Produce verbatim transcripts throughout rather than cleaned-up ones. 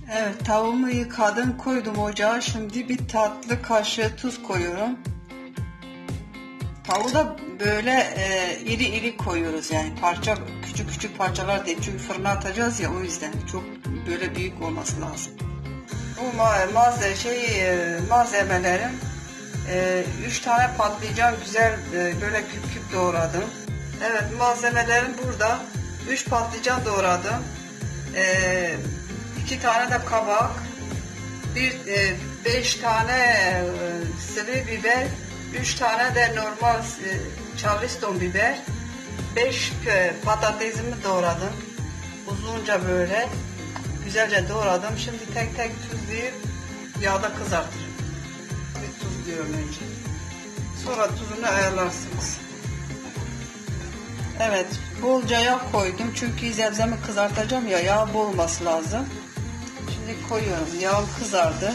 Evet, tavuğumu yıkadım, koydum ocağa. Şimdi bir tatlı kaşığı tuz koyuyorum. Tavuğu da böyle e, iri iri koyuyoruz, yani parça, küçük küçük parçalar değil, çünkü fırına atacağız ya, o yüzden çok böyle büyük olması lazım. Bu ma malzeme şey e, malzemelerim, e, üç tane patlıcan güzel e, böyle küp küp doğradım. Evet, malzemelerim burada. üç patlıcan doğradım. E, iki tane de kabak, bir e, beş tane e, sıvı biber, üç tane de normal e, charleston biber, beş e, patatesimi doğradım. Uzunca böyle güzelce doğradım. Şimdi tek tek tuzlayıp yağda kızartırım. Bir tuzluyorum önce. Sonra tuzunu ayarlarsınız. Evet, bolca yağ koydum çünkü sebzemi kızartacağım ya, yağ bol olması lazım. Şimdi koyuyorum. Yağ kızardı.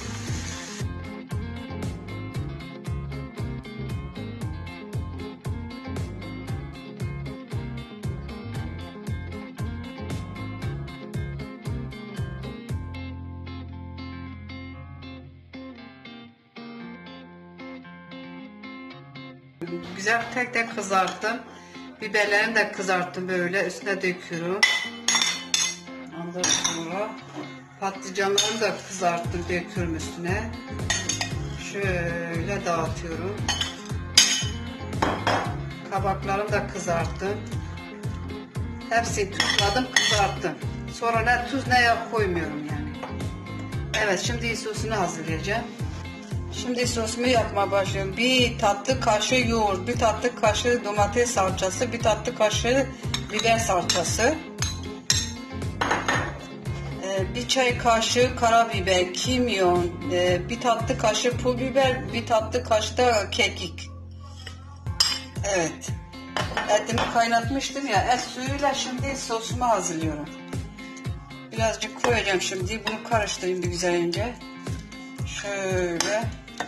Güzel tek tek kızarttım. Biberlerini de kızarttım, böyle üstüne döküyorum. Ondan sonra patlıcanları da kızarttım, döküyorum üstüne. Şöyle dağıtıyorum. Kabaklarımı da kızarttım. Hepsini tuzladım, kızarttım. Sonra ne tuz ne yağ koymuyorum yani. Evet, şimdi sosunu hazırlayacağım. Şimdi sosumu yapmaya başlıyorum. Bir tatlı kaşığı yoğurt, bir tatlı kaşığı domates salçası, bir tatlı kaşığı biber salçası, bir çay kaşığı karabiber, kimyon, bir tatlı kaşığı pul biber, bir tatlı kaşığı da kekik. Evet. Etimi kaynatmıştım ya, et suyuyla şimdi sosumu hazırlıyorum. Birazcık koyacağım şimdi. Bunu karıştırayım bir güzelce. Şöyle.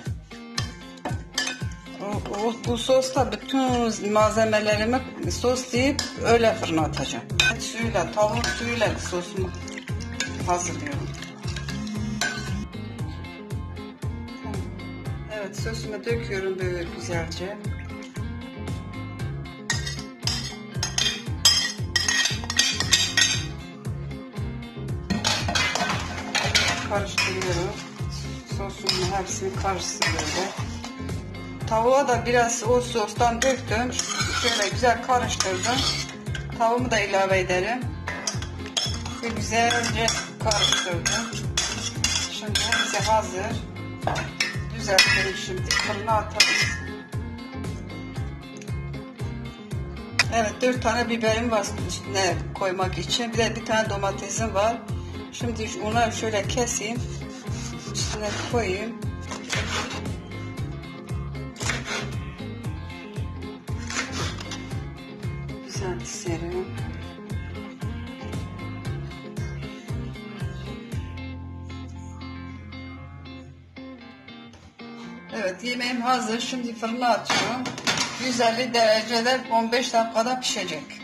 O, o, bu sosta bütün malzemelerimi soslayıp öyle fırına atacağım. Et suyuyla, tavuk suyuyla sosumu hazırlıyorum. Evet, sosumu döküyorum böyle güzelce. Karıştırıyorum. Sosumun hepsini karışsın böyle. Tavuğa da biraz o sostan döktüm. Şöyle güzel karıştırdım. Tavuğumu da ilave ederim. Ve güzelce karıştırdım. Şimdi hepsi hazır. Düzeltelim şimdi. Fırına atarız. Evet, dört tane biberim var üstüne koymak için. Bir de bir tane domatesim var. Şimdi onu şöyle keseyim. Üstüne koyayım. Güzel dizerim. Evet, yemeğim hazır. Şimdi fırına atıyorum. yüz elli derecede on beş dakikada pişecek.